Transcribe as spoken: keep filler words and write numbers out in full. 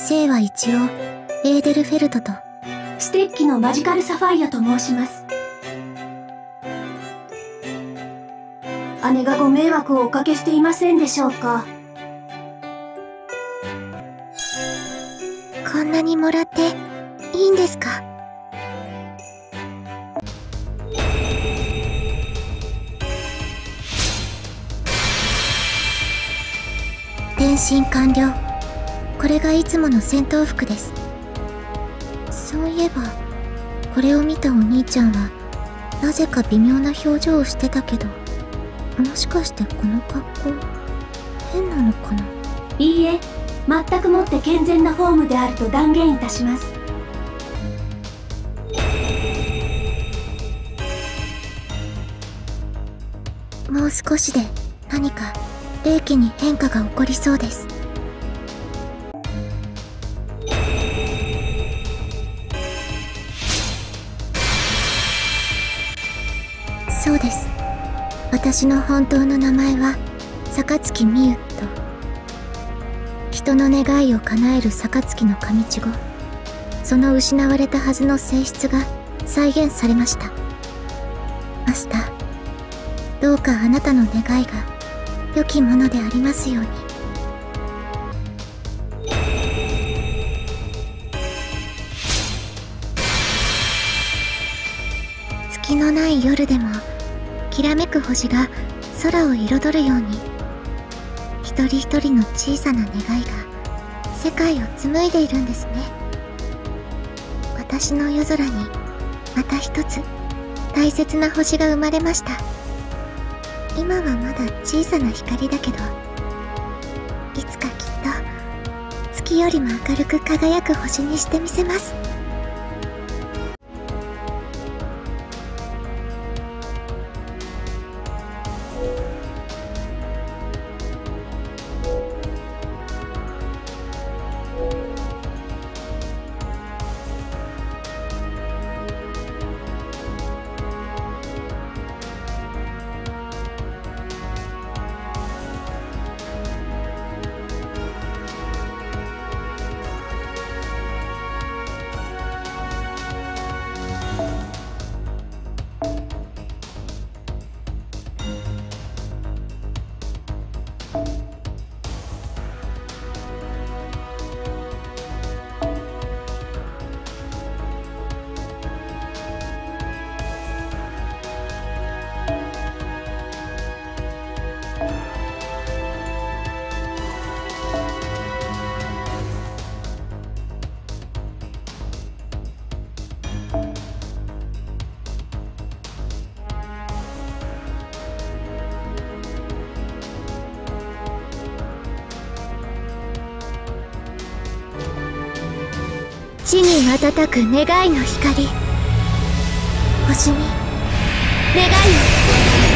生は一応エーデルフェルトとステッキのマジカルサファイアと申します。姉がご迷惑をおかけしていませんでしょうか。 こんなにもらっていいんですか？転身完了。これがいつもの戦闘服です。そういえばこれを見たお兄ちゃんはなぜか微妙な表情をしてたけど、もしかしてこの格好変なのかな？ いいえ、全くもって健全なフォームであると断言いたします。 もう少しで何か霊気に変化が起こりそうです。そうです。私の本当の名前は榊美優と、人の願いを叶える榊の神稚語、その失われたはずの性質が再現されました。マスター、どうかあなたの願いが良きものでありますように。月のない夜でもきらめく星が空を彩るように、一人一人の小さな願いが世界を紡いでいるんですね。私の夜空にまた一つ大切な星が生まれました。今はまだ小さな光だけど、いつかきっと月よりも明るく輝く星にしてみせます。地に瞬く願いの光、星に願いを。